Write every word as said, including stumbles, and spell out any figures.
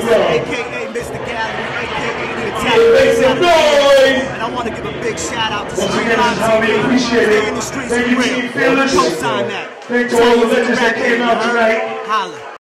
aka Mister Gallery, aka Yeah, make some noise! And I want to give a big shout out to Once Street again, this is how we Live appreciate Stay it. in the streets Thank for you, real. Team Fearless. Co-sign that. Thank you to all the legends that came out tonight. Holla.